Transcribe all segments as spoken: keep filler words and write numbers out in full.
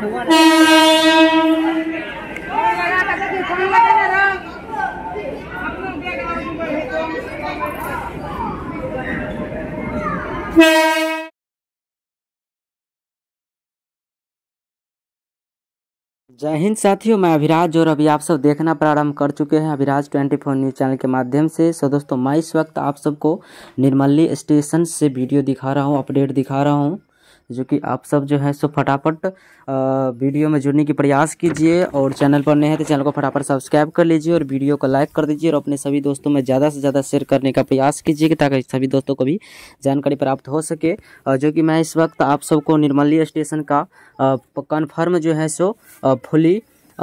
जय हिंद साथियों, मैं अभिराज और अभी आप सब देखना प्रारंभ कर चुके हैं अभिराज चौबीस न्यूज़ चैनल के माध्यम से। सो दोस्तों, मैं इस वक्त आप सबको निर्मली स्टेशन से वीडियो दिखा रहा हूं, अपडेट दिखा रहा हूं, जो कि आप सब जो है सो फटाफट वीडियो में जुड़ने की प्रयास कीजिए। और चैनल पर नए हैं तो चैनल को फटाफट सब्सक्राइब कर लीजिए और वीडियो को लाइक कर दीजिए और अपने सभी दोस्तों में ज़्यादा से ज़्यादा शेयर करने का प्रयास कीजिए ताकि सभी दोस्तों को भी जानकारी प्राप्त हो सके। जो कि मैं इस वक्त आप सबको निर्मली स्टेशन का कन्फर्म जो है सो फुली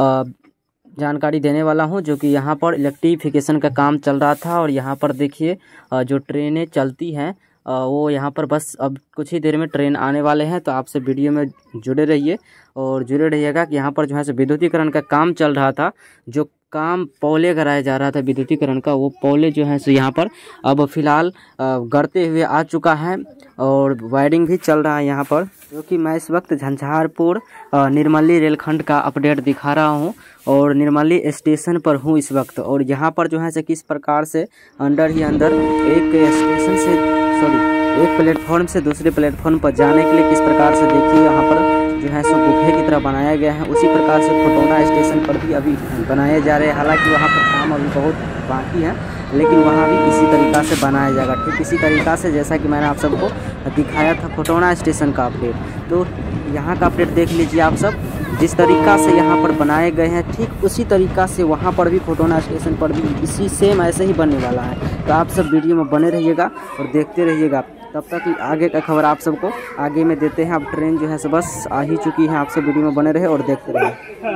जानकारी देने वाला हूं, जो कि यहाँ पर इलेक्ट्रिफिकेशन का काम चल रहा था। और यहाँ पर देखिए जो ट्रेनें चलती हैं वो यहाँ पर बस अब कुछ ही देर में ट्रेन आने वाले हैं। तो आपसे वीडियो में जुड़े रहिए और जुड़े रहिएगा कि यहाँ पर जो है सो विद्युतीकरण का काम चल रहा था। जो काम पौले कराया जा रहा था विद्युतीकरण का, वो पौले जो है सो यहाँ पर अब फिलहाल गड़ते हुए आ चुका है और वायरिंग भी चल रहा है यहाँ पर। जो कि मैं इस वक्त झंझारपुर निर्मली रेलखंड का अपडेट दिखा रहा हूँ और निर्मली स्टेशन पर हूँ इस वक्त। और यहाँ पर जो है सो किस प्रकार से अंदर ही अंदर एक स्टेशन से सॉरी एक प्लेटफॉर्म से दूसरे प्लेटफॉर्म पर जाने के लिए किस प्रकार से देखिए यहाँ पर जो है सो गुफे की तरह बनाया गया है। उसी प्रकार से फटोना स्टेशन पर भी अभी बनाए जा रहे हैं। हालांकि वहाँ पर काम अभी बहुत बाकी है, लेकिन वहाँ भी इसी तरीक़ा से बनाया जाएगा, ठीक इसी तरीक़ा से जैसा कि मैंने आप सबको दिखाया था फटोना स्टेशन का अपडेट। तो यहाँ का अपडेट देख लीजिए आप सब, जिस तरीक़ा से यहाँ पर बनाए गए हैं ठीक उसी तरीक़ा से वहाँ पर भी फटोना स्टेशन पर भी इसी सेम ऐसे ही बनने वाला है। तो आप सब वीडियो में बने रहिएगा और देखते रहिएगा। तब तक आगे का खबर आप सबको आगे में देते हैं। अब ट्रेन जो है सो बस आ ही चुकी है। आप सब वीडियो में बने रहे और देखते रहे।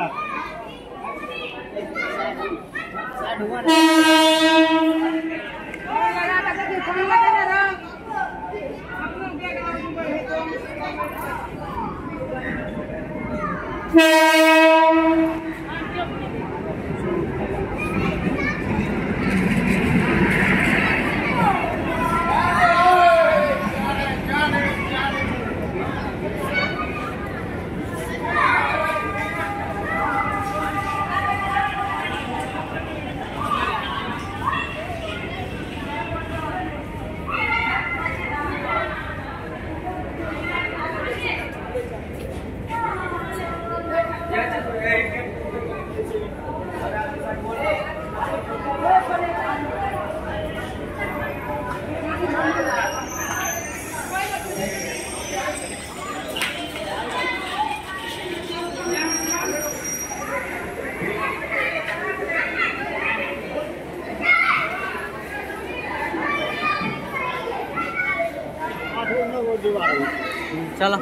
चलो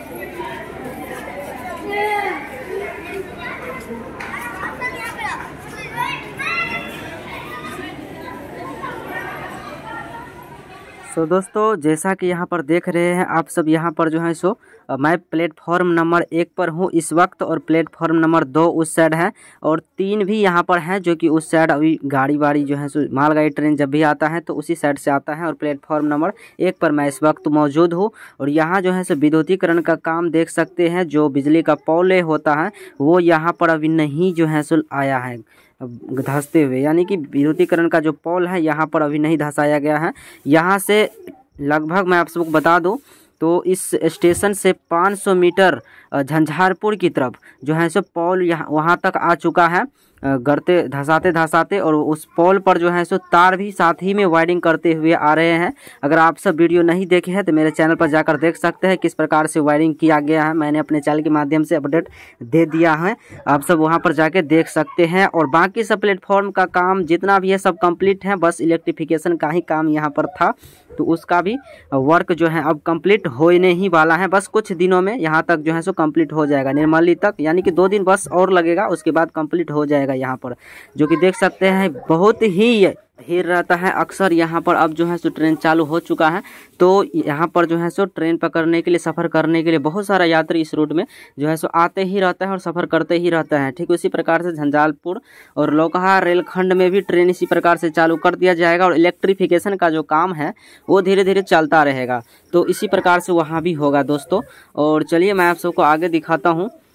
सो so, दोस्तों जैसा कि यहाँ पर देख रहे हैं आप सब, यहाँ पर जो है सो मैं प्लेटफॉर्म नंबर एक पर हूँ इस वक्त और प्लेटफॉर्म नंबर दो उस साइड है और तीन भी यहाँ पर है, जो कि उस साइड अभी गाड़ी वाड़ी जो है सो मालगाड़ी ट्रेन जब भी आता है तो उसी साइड से आता है। और प्लेटफॉर्म नंबर एक पर मैं इस वक्त मौजूद हूँ और यहाँ जो है सो विद्युतीकरण का काम देख सकते हैं। जो बिजली का पोल होता है वो यहाँ पर अभी नहीं जो है सो आया है धंसते हुए, यानी कि विद्युतीकरण का जो पोल है यहाँ पर अभी नहीं धंसाया गया है। यहाँ से लगभग मैं आप सबको बता दूं तो इस स्टेशन से पाँच सौ मीटर झंझारपुर की तरफ जो है सो पोल यहाँ वहाँ तक आ चुका है, गड़ते धंसाते धंसाते। और उस पोल पर जो है सो तार भी साथ ही में वायरिंग करते हुए आ रहे हैं। अगर आप सब वीडियो नहीं देखे हैं तो मेरे चैनल पर जाकर देख सकते हैं किस प्रकार से वायरिंग किया गया है। मैंने अपने चैनल के माध्यम से अपडेट दे दिया है, आप सब वहां पर जाके देख सकते हैं। और बाकी सब प्लेटफॉर्म का काम जितना भी है सब कंप्लीट है, बस इलेक्ट्रिफिकेशन का ही काम यहाँ पर था। तो उसका भी वर्क जो है अब कंप्लीट होने ही वाला है, बस कुछ दिनों में यहाँ तक जो है सो कंप्लीट हो जाएगा निर्मली तक, यानी कि दो दिन बस और लगेगा, उसके बाद कंप्लीट हो जाएगा यहाँ पर। जो कि देख सकते हैं बहुत ही भीड़ रहता है अक्सर यहाँ पर। अब जो है सो ट्रेन चालू हो चुका है तो यहाँ पर जो है सो ट्रेन पकड़ने के लिए, सफ़र करने के लिए बहुत सारा यात्री इस रूट में जो है सो आते ही रहता है और सफ़र करते ही रहता है। ठीक उसी प्रकार से झंझारपुर और लौकहा रेलखंड में भी ट्रेन इसी प्रकार से चालू कर दिया जाएगा और इलेक्ट्रिफिकेशन का जो काम है वो धीरे धीरे चलता रहेगा। तो इसी प्रकार से वहाँ भी होगा दोस्तों। और चलिए मैं आप सबको आगे दिखाता हूँ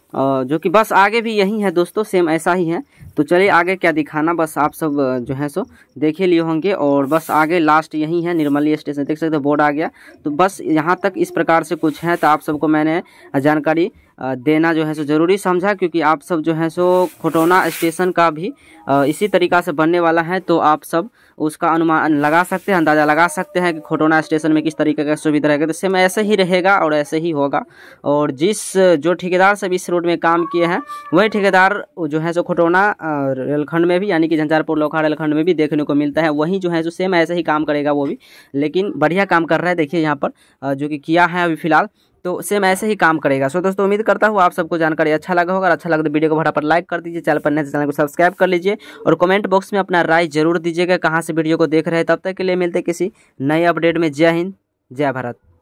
जो कि बस आगे भी यही है दोस्तों, सेम ऐसा ही है। तो चलिए आगे क्या दिखाना, बस आप सब जो है सो देख ही लिए होंगे। और बस आगे लास्ट यही है, निर्मली स्टेशन देख सकते हो, बोर्ड आ गया। तो बस यहाँ तक इस प्रकार से कुछ है। तो आप सबको मैंने जानकारी देना जो है सो ज़रूरी समझा, क्योंकि आप सब जो है सो खटौना स्टेशन का भी इसी तरीक़ा से बनने वाला है। तो आप सब उसका अनुमान लगा सकते हैं, अंदाज़ा लगा सकते हैं कि खटौना स्टेशन में किस तरीके का सुविधा रहेगा। तो सेम ऐसे ही रहेगा और ऐसे ही होगा। और जिस जो ठेकेदार सब इस रोड में काम किए हैं, वही ठेकेदार जो है सो खटौना रेलखंड में भी, यानी कि झंझारपुर लोखा रेलखंड में भी देखने को मिलता है। वही जो है सो सेम ऐसे ही काम करेगा वो भी, लेकिन बढ़िया काम कर रहा है। देखिए यहाँ पर जो कि किया है अभी फिलहाल, तो सेम ऐसे ही काम करेगा। सो दोस्तों उम्मीद करता हूँ आप सबको जानकारी अच्छा लगा होगा। अच्छा लगा तो वीडियो को फटाफट लाइक कर दीजिए, चैनल पर नए चैनल को सब्सक्राइब कर लीजिए और कमेंट बॉक्स में अपना राय जरूर दीजिएगा कहाँ से वीडियो को देख रहे हैं। तब तक के लिए मिलते किसी नए अपडेट में। जय हिंद, जय भारत।